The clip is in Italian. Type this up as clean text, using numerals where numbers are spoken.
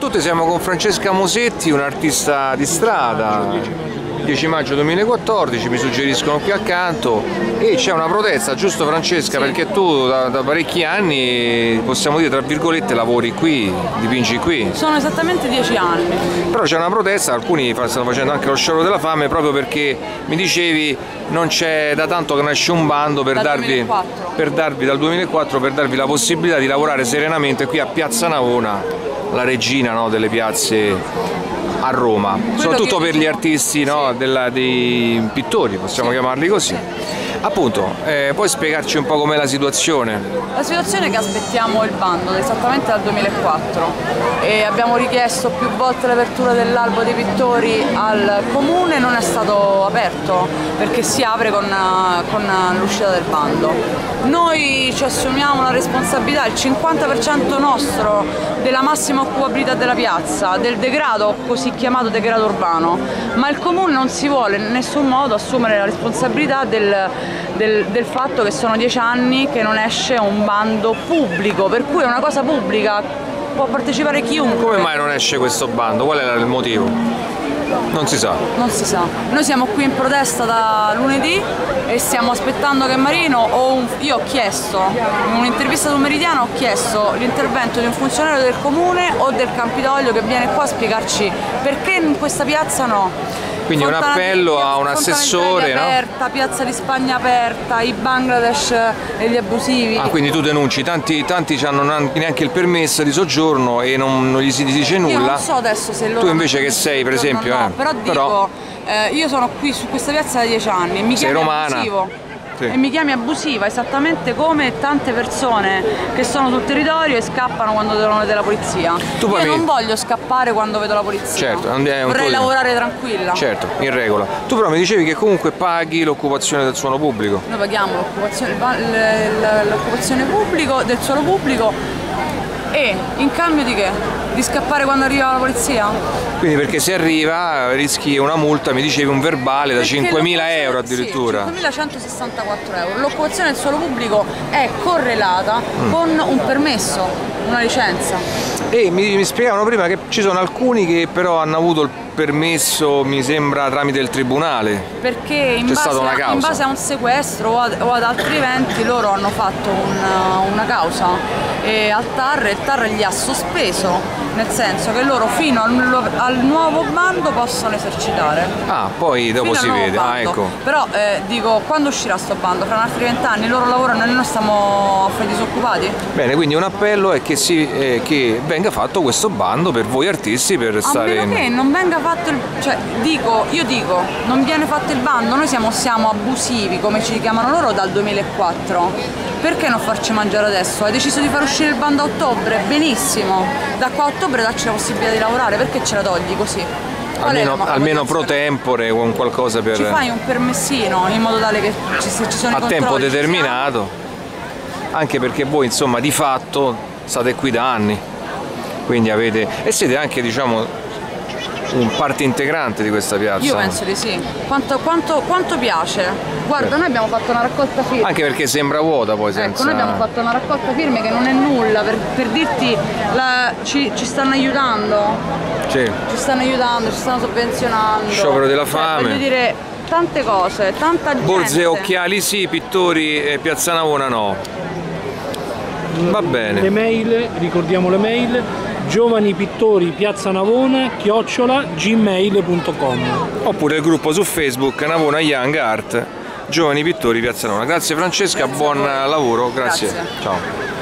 tutti, siamo con Francesca Mosetti, un'artista di strada. 10 maggio 2014, mi suggeriscono qui accanto, e c'è una protesta, giusto Francesca? Sì. Perché tu da parecchi anni, possiamo dire tra virgolette, lavori qui, dipingi qui. Sono esattamente 10 anni. Però c'è una protesta, alcuni stanno facendo anche lo sciopero della fame, proprio perché mi dicevi non c'è da tanto che nasce un bando per darvi dal 2004 per darvi la possibilità di lavorare serenamente qui a Piazza Navona, la regina, no, delle piazze a Roma, soprattutto per gli artisti, no, dei pittori, possiamo chiamarli così. Appunto, puoi spiegarci un po' com'è la situazione? La situazione è che aspettiamo il bando esattamente dal 2004 e abbiamo richiesto più volte l'apertura dell'albo dei pittori al comune, non è stato aperto perché si apre con l'uscita del bando. Noi ci assumiamo la responsabilità, il 50% nostro, della massima occupabilità della piazza, del degrado, così chiamato degrado urbano, ma il comune non si vuole in nessun modo assumere la responsabilità del fatto che sono 10 anni che non esce un bando pubblico, per cui è una cosa pubblica, può partecipare chiunque. Come mai non esce questo bando? Qual era il motivo? Non si sa. Non si sa. Noi siamo qui in protesta da lunedì e stiamo aspettando che Marino io ho chiesto, in un'intervista sul Meridiano ho chiesto l'intervento di un funzionario del comune o del Campidoglio che viene qua a spiegarci perché in questa piazza no. Quindi un appello a un assessore, no? Aperta, Piazza di Spagna aperta, i Bangladesh e gli abusivi. Ah, quindi tu denunci, tanti hanno neanche il permesso di soggiorno e non gli si dice nulla. Io non so adesso se loro... Tu invece che sei, per esempio... No, però dico, io sono qui su questa piazza da 10 anni e mi chiami abusivo. Sì. E mi chiami abusiva, esattamente come tante persone che sono sul territorio e scappano quando devono vedere la polizia. Io non voglio scappare quando vedo la polizia. Certo, vorrei lavorare tranquilla. Certo, in regola. Tu però mi dicevi che comunque paghi l'occupazione del suolo pubblico. Noi paghiamo l'occupazione del suolo pubblico e in cambio di che? Di scappare quando arriva la polizia? Quindi perché se arriva rischi una multa, mi dicevi un verbale da 5.000 euro addirittura. Sì, 5.164 euro. L'occupazione del suolo pubblico è correlata con un permesso, una licenza. E mi spiegavano prima che ci sono alcuni che però hanno avuto il permesso, mi sembra, tramite il tribunale. Perché in base a un sequestro o ad altri eventi loro hanno fatto una causa e al TAR, il TAR gli ha sospeso, nel senso che loro fino al nuovo bando possono esercitare. Ah, poi dopo si vede, ecco. Però dico, quando uscirà sto bando? Fra altri 20 anni loro lavorano e noi stiamo a fare disoccupati? Bene, quindi un appello è che venga fatto questo bando per voi artisti per stare... A meno che non venga fatto io dico, non viene fatto il bando, noi siamo abusivi, come ci chiamano loro, dal 2004. Perché non farci mangiare adesso? Hai deciso di far uscire il bando a ottobre? Benissimo, da qua a ottobre dacci la possibilità di lavorare, perché ce la togli così? Almeno pro tempore, con qualcosa per... Ci fai un permessino in modo tale che ci sono i controlli. A tempo determinato, anche perché voi insomma di fatto state qui da anni, quindi avete... e siete anche, diciamo, un parte integrante di questa piazza. Io penso di sì. Quanto piace? Guarda, noi abbiamo fatto una raccolta firme. Anche perché sembra vuota poi senza... Ecco, noi abbiamo fatto una raccolta firme che non è nulla, per dirti, ci stanno aiutando. Sì. Ci stanno aiutando, ci stanno sovvenzionando. Sciopero della fame. Voglio dire, tante cose, tanta gente. Borse e occhiali sì, pittori e Piazza Navona no. Va bene. Le mail, ricordiamo le mail: giovanipittori@gmail.com, oppure il gruppo su Facebook Navona Young Art, Giovani Pittori Piazza Navona. Grazie Francesca, buon lavoro, grazie. Ciao.